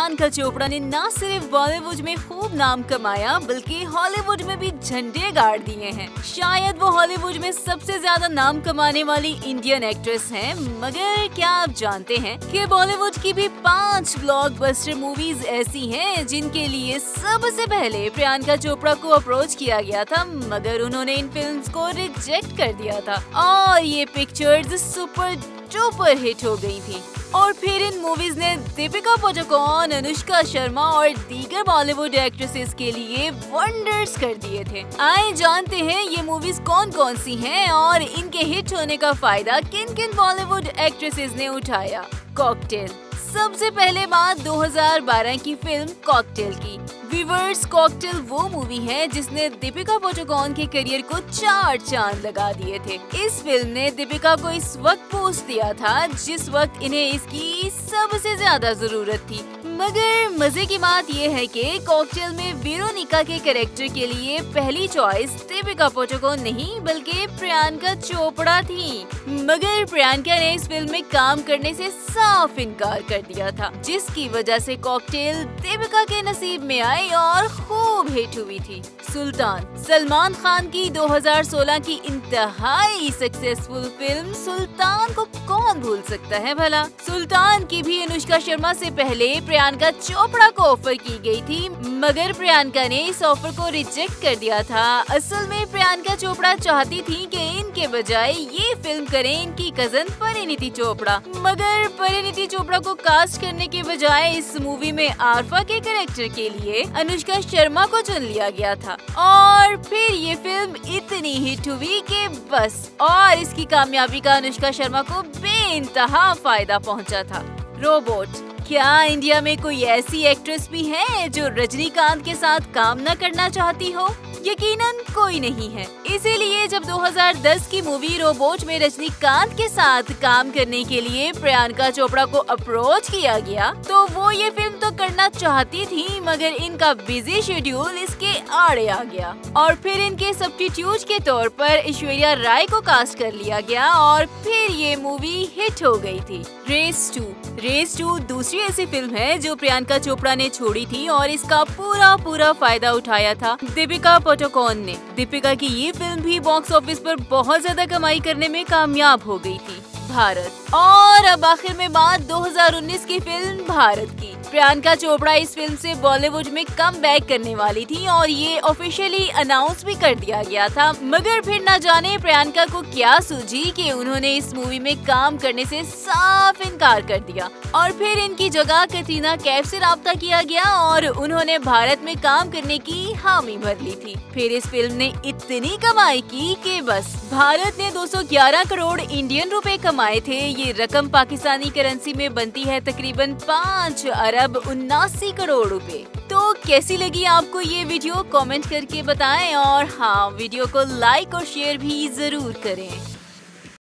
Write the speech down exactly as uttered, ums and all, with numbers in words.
प्रियंका चोपड़ा ने न सिर्फ बॉलीवुड में खूब नाम कमाया बल्कि हॉलीवुड में भी झंडे गाड़ दिए हैं। शायद वो हॉलीवुड में सबसे ज्यादा नाम कमाने वाली इंडियन एक्ट्रेस हैं, मगर क्या आप जानते हैं कि बॉलीवुड की भी पांच ब्लॉकबस्टर मूवीज ऐसी हैं जिनके लिए सबसे पहले प्रियंका चोपड़ा को अप्रोच किया गया था, मगर उन्होंने इन फिल्म्स को रिजेक्ट कर दिया था और ये पिक्चर्स सुपर डुपर हिट हो गई थी। और फिर इन मूवीज ने दीपिका पादुकोण, अनुष्का शर्मा और दीगर बॉलीवुड एक्ट्रेसेस के लिए वंडर्स कर दिए थे। आए जानते हैं ये मूवीज कौन कौन सी हैं और इनके हिट होने का फायदा किन किन बॉलीवुड एक्ट्रेसेस ने उठाया। कॉकटेल। सबसे पहले बात दो हज़ार बारह की फिल्म कॉकटेल की। व्यूअर्स, कॉकटेल वो मूवी है जिसने दीपिका पादुकोण के करियर को चार चांद लगा दिए थे। इस फिल्म ने दीपिका को इस वक्त पोस्ट दिया था जिस वक्त इन्हें इसकी सबसे ज्यादा जरूरत थी। मगर मजे की बात ये है कि कॉकटेल में वेरोनिका के कैरेक्टर के लिए पहली चॉइस दीपिका पादुकोण नहीं बल्कि प्रियंका चोपड़ा थी, मगर प्रियंका ने इस फिल्म में काम करने से साफ इनकार कर दिया था, जिसकी वजह से कॉकटेल दीपिका के नसीब में आई और खूब हिट हुई थी। सुल्तान। सलमान खान की दो हज़ार सोलह की इंतहाई सक्सेसफुल फिल्म सुल्तान को कौन भूल सकता है भला। सुल्तान की भी अनुष्का शर्मा से पहले प्रियंका चोपड़ा को ऑफर की गई थी, मगर प्रियंका ने इस ऑफर को रिजेक्ट कर दिया था। असल में प्रियंका चोपड़ा चाहती थी कि इनके बजाय ये फिल्म करें इनकी कजन परिणीति चोपड़ा, मगर परिणीति चोपड़ा को कास्ट करने के बजाय इस मूवी में आरफा के कैरेक्टर के लिए अनुष्का शर्मा को चुन लिया गया था। और फिर ये फिल्म इतनी हिट हुई कि बस, और इसकी कामयाबी का अनुष्का शर्मा को बेइंतहा फायदा पहुंचा था। रोबोट। क्या इंडिया में कोई ऐसी एक्ट्रेस भी है जो रजनीकांत के साथ काम न करना चाहती हो? यकीनन कोई नहीं है। इसीलिए जब दो हज़ार दस की मूवी रोबोट में रजनीकांत के साथ काम करने के लिए प्रियंका चोपड़ा को अप्रोच किया गया तो वो ये फिल्म तो करना चाहती थी, मगर इनका बिजी शेड्यूल इसके आड़े आ गया और फिर इनके सब्स्टिट्यूट के तौर पर ऐश्वर्या राय को कास्ट कर लिया गया और फिर ये मूवी हिट हो गई थी। Raise to. रेस टू दूसरी ऐसी फिल्म है जो प्रियंका चोपड़ा ने छोड़ी थी और इसका पूरा पूरा फायदा उठाया था दीपिका पादुकोण ने। दीपिका की ये फिल्म भी बॉक्स ऑफिस पर बहुत ज्यादा कमाई करने में कामयाब हो गई थी। भारत। और अब आखिर में बात दो हज़ार उन्नीस की फिल्म भारत की। प्रियंका चोपड़ा इस फिल्म से बॉलीवुड में कम बैक करने वाली थी और ये ऑफिशियली अनाउंस भी कर दिया गया था, मगर फिर न जाने प्रियंका को क्या सूझी कि उन्होंने इस मूवी में काम करने से साफ इनकार कर दिया और फिर इनकी जगह कटरीना कैफ से राब्ता किया गया और उन्होंने भारत में काम करने की हामी भर ली थी। फिर इस फिल्म ने इतनी कमाई की कि बस, भारत ने दो सौ ग्यारह करोड़ इंडियन रुपए कमाए थे। ये रकम पाकिस्तानी करेंसी में बनती है तकरीबन पाँच अरब उन्नासी करोड़ रुपए। तो कैसी लगी आपको ये वीडियो? कमेंट करके बताएं और हाँ, वीडियो को लाइक और शेयर भी जरूर करें।